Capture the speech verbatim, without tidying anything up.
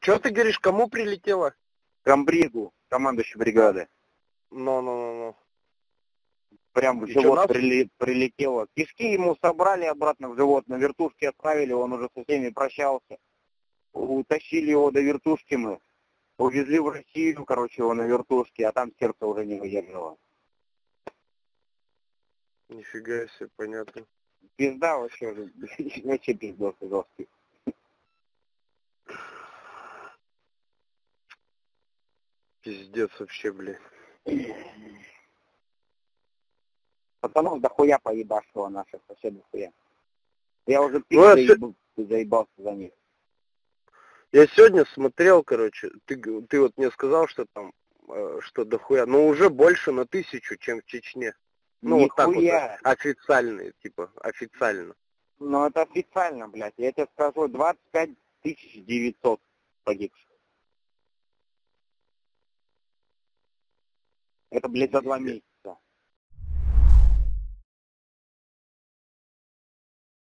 Что ты говоришь, кому прилетело? Комбригу, командующий бригады. Ну-ну-ну-ну. Прям в И живот чё, нас? прили... прилетело. Кишки ему собрали обратно в живот, на вертушке отправили, он уже со всеми прощался. Утащили его до вертушки мы. Увезли в Россию, короче, его на вертушке, а там сердце уже не выдержало. Нифига себе, понятно. Пизда вообще, вообще пиздос жесткий. Пиздец вообще, блин. Пацанов дохуя поебашило наших, вообще дохуя. Я уже пить Ну, а заеб... заебался за них. Я сегодня смотрел, короче, ты, ты вот мне сказал, что там, э, что дохуя, но уже больше на тысячу, чем в Чечне. Ну, вот так вот, официально, типа, официально. Ну, это официально, блядь. Я тебе скажу, двадцать пять тысяч девятьсот погибших. Это, блядь, за два месяца.